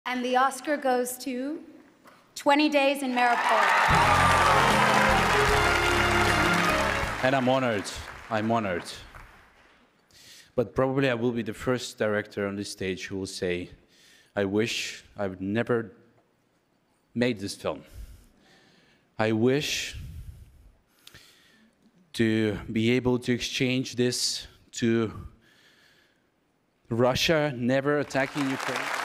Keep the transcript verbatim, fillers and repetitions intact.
And the Oscar goes to twenty Days in Mariupol. And I'm honored. I'm honored. But probably I will be the first director on this stage who will say, I wish I would never made this film. I wish to be able to exchange this to Russia never attacking Ukraine.